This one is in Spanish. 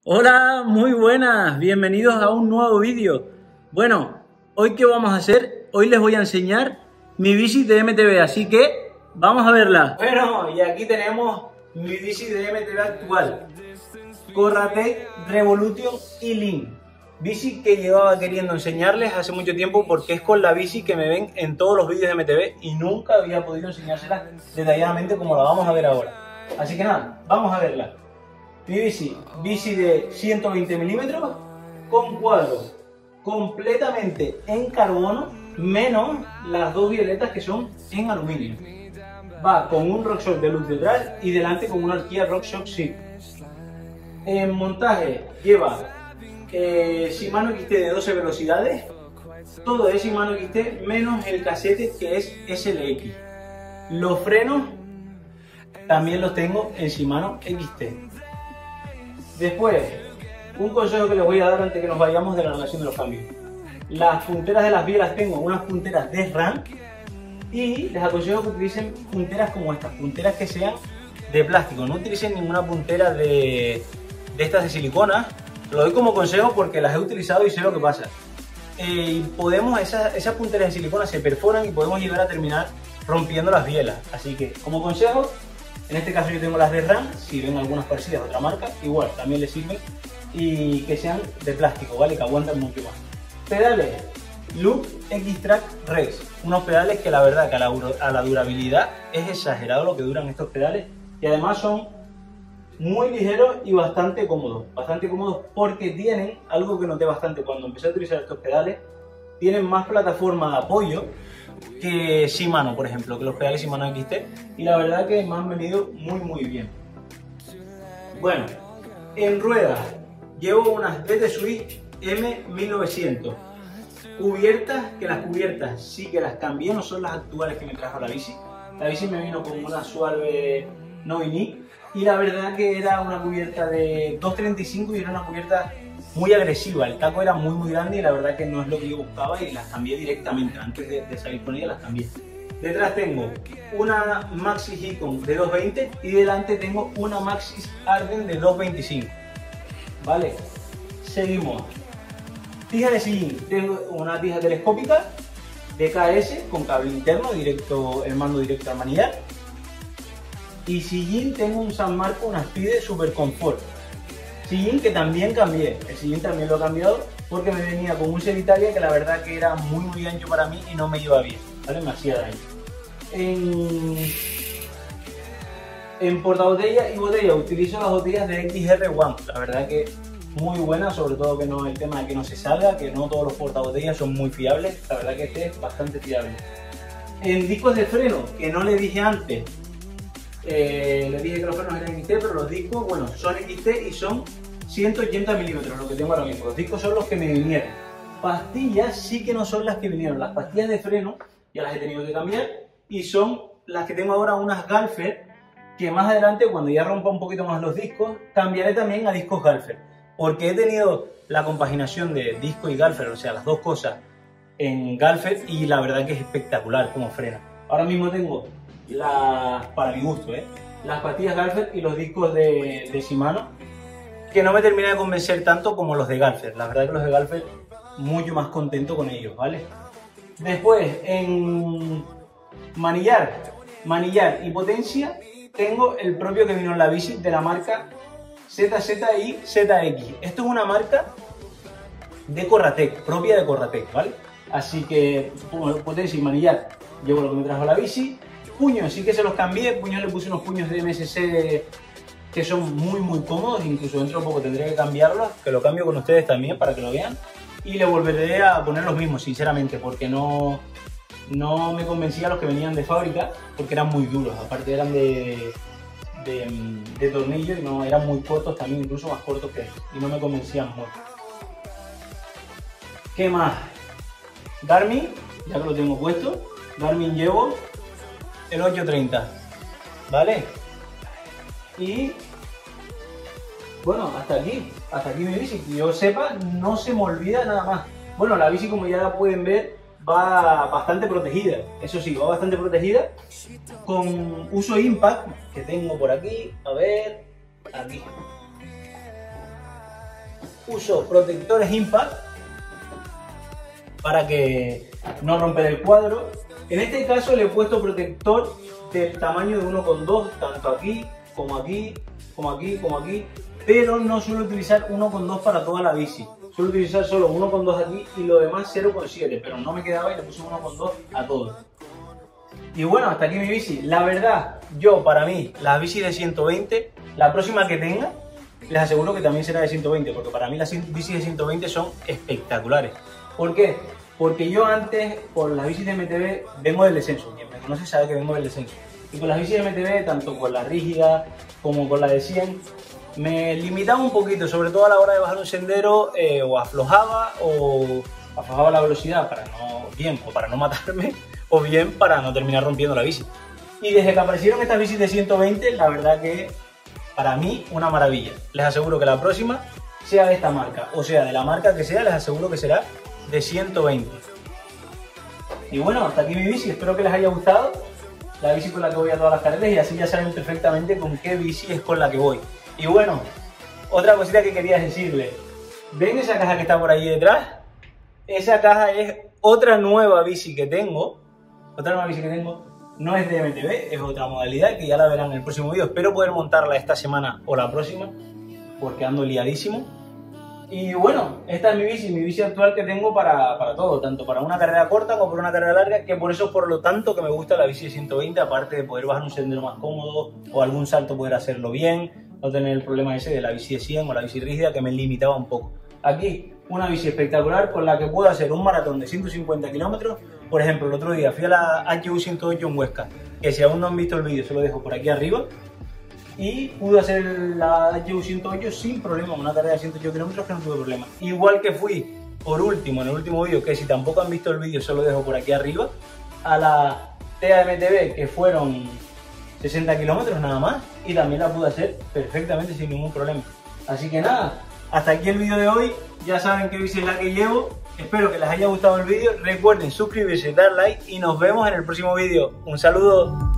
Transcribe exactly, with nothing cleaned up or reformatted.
Hola, muy buenas, bienvenidos a un nuevo vídeo. Bueno, hoy ¿qué vamos a hacer? Hoy les voy a enseñar mi bici de M T B, así que vamos a verla. Bueno, y aquí tenemos mi bici de M T B actual, Corratec Revolution E-Link. Bici que llevaba queriendo enseñarles hace mucho tiempo porque es con la bici que me ven en todos los vídeos de M T B y nunca había podido enseñársela detalladamente como la vamos a ver ahora. Así que nada, vamos a verla. Mi bici, bici de ciento veinte milímetros con cuadros completamente en carbono, menos las dos violetas que son en aluminio. Va con un RockShox Deluxe detrás y delante con una horquilla RockShox Shift. En montaje lleva eh, Shimano X T de doce velocidades, todo es Shimano X T menos el casete que es S L X. Los frenos también los tengo en Shimano X T. Después, un consejo que les voy a dar antes que nos vayamos de la relación de los cambios. Las punteras de las bielas tengo unas punteras de SRAM y les aconsejo que utilicen punteras como estas, punteras que sean de plástico. No utilicen ninguna puntera de, de estas de silicona. Lo doy como consejo porque las he utilizado y sé lo que pasa. Eh, podemos, esas, esas punteras de silicona se perforan y podemos llegar a terminar rompiendo las bielas. Así que, como consejo, en este caso yo tengo las de SRAM, si ven algunas parecidas de otra marca, igual también les sirven, y que sean de plástico, ¿vale? Que aguantan mucho más. Pedales Loop X-Track Race, unos pedales que la verdad que a la, a la durabilidad es exagerado lo que duran estos pedales y además son muy ligeros y bastante cómodos, bastante cómodos porque tienen algo que noté bastante cuando empecé a utilizar estos pedales, tienen más plataforma de apoyo que Shimano, por ejemplo, que los pedales Shimano X T, y la verdad que me han venido muy muy bien. Bueno, en ruedas llevo unas B T Swiss M mil novecientos, cubiertas, que las cubiertas sí que las cambié, no son las actuales que me trajo la bici. La bici me vino con una Suave Novinic y la verdad que era una cubierta de dos treinta y cinco y era una cubierta muy agresiva, el taco era muy muy grande y la verdad que no es lo que yo buscaba y las cambié directamente, antes de, de salir con ella las cambié. Detrás tengo una Maxxis Icon de dos veinte y delante tengo una Maxxis Arden de dos veinticinco. Vale, seguimos. Tija de sillín, tengo una tija telescópica de K S con cable interno, directo, el mando directo al manillar. Y sillín tengo un San Marco, una Speed Super Comfort. Sillín que también cambié, el sillín también lo he cambiado porque me venía con un Seditalia que la verdad que era muy muy ancho para mí y no me iba bien, ¿vale? Me hacía daño. En, en portabotella y botella utilizo las botellas de X R One, la verdad que muy buenas, sobre todo que no el tema de que no se salga, que no todos los portabotellas son muy fiables, la verdad que este es bastante fiable. En discos de freno, que no le dije antes, eh, le dije que los frenos eran X T, pero los discos, bueno, son X T y son ciento ochenta milímetros, lo que tengo ahora mismo. Los discos son los que me vinieron. Pastillas sí que no son las que vinieron. Las pastillas de freno ya las he tenido que cambiar y son las que tengo ahora, unas Galfer, que más adelante, cuando ya rompa un poquito más los discos, cambiaré también a discos Galfer, porque he tenido la compaginación de disco y Galfer, o sea, las dos cosas en Galfer, y la verdad que es espectacular como frena. Ahora mismo tengo las, para mi gusto, ¿eh? las pastillas Galfer y los discos de, de Shimano, que no me termina de convencer tanto como los de Galfer. La verdad que los de Galfer, mucho más contento con ellos, ¿vale? Después, en manillar, manillar y potencia, tengo el propio que vino en la bici de la marca Z Z y Z X. Esto es una marca de Corratec, propia de Corratec, ¿vale? Así que potencia y manillar llevo lo que me trajo la bici. Puños sí que se los cambié, puños le puse unos puños de M S C que son muy muy cómodos, incluso dentro de poco tendré que cambiarlos, que lo cambio con ustedes también para que lo vean, y le volveré a poner los mismos, sinceramente, porque no, no me convencía los que venían de fábrica, porque eran muy duros, aparte eran de, de, de tornillo y no, eran muy cortos también, incluso más cortos que estos, y no me convencían mucho. ¿Qué más? Garmin, ya que lo tengo puesto, Garmin llevo el ocho treinta, ¿vale? Y bueno, hasta aquí, hasta aquí mi bici, que yo sepa, no se me olvida nada más. Bueno, la bici, como ya la pueden ver, va bastante protegida, eso sí, va bastante protegida, con uso impact, que tengo por aquí, a ver, aquí. uso protectores Impact para que no romper el cuadro. En este caso le he puesto protector del tamaño de uno coma dos, tanto aquí como aquí, como aquí, como aquí, pero no suelo utilizar uno coma dos para toda la bici. Suelo utilizar solo uno coma dos aquí y lo demás cero coma siete, pero no me quedaba y le puse uno coma dos a todo. Y bueno, hasta aquí mi bici. La verdad, yo para mí, la bici de ciento veinte, la próxima que tenga, les aseguro que también será de ciento veinte, porque para mí las bicis de ciento veinte son espectaculares. ¿Por qué? Porque yo antes, por las bicis de M T B, vengo del descenso. Quien me conoce sabe que vengo del descenso. Y con las bicis de M T B, tanto con la rígida como con la de cien, me limitaba un poquito, sobre todo a la hora de bajar un sendero, eh, o aflojaba o aflojaba la velocidad para no, bien, o para no matarme, o bien para no terminar rompiendo la bici. Y desde que aparecieron estas bicis de ciento veinte, la verdad que para mí una maravilla. Les aseguro que la próxima, sea de esta marca o sea de la marca que sea, les aseguro que será de ciento veinte. Y bueno, hasta aquí mi bici, espero que les haya gustado. La bici con la que voy a todas las carreras y así ya saben perfectamente con qué bici es con la que voy. Y bueno, otra cosita que quería decirles. ¿Ven esa caja que está por ahí detrás? Esa caja es otra nueva bici que tengo. Otra nueva bici que tengo. No es de M T B, es otra modalidad que ya la verán en el próximo vídeo. Espero poder montarla esta semana o la próxima, porque ando liadísimo. Y bueno, esta es mi bici, mi bici actual que tengo para, para todo, tanto para una carrera corta como para una carrera larga, que por eso por lo tanto que me gusta la bici de ciento veinte, aparte de poder bajar un sendero más cómodo o algún salto poder hacerlo bien, no tener el problema ese de la bici de cien o la bici rígida que me limitaba un poco. Aquí una bici espectacular con la que puedo hacer un maratón de ciento cincuenta kilómetros. Por ejemplo, el otro día fui a la H U ciento ocho en Huesca, que si aún no han visto el vídeo se lo dejo por aquí arriba. Y pude hacer la H U ciento ocho sin problema, una carrera de ciento ocho kilómetros que no tuve problema. Igual que fui, por último, en el último vídeo, que si tampoco han visto el vídeo se lo dejo por aquí arriba, a la T A M T B, que fueron sesenta kilómetros nada más, y también la pude hacer perfectamente sin ningún problema. Así que nada, hasta aquí el vídeo de hoy. Ya saben qué bici es la que llevo. Espero que les haya gustado el vídeo. Recuerden suscribirse, dar like y nos vemos en el próximo vídeo. Un saludo.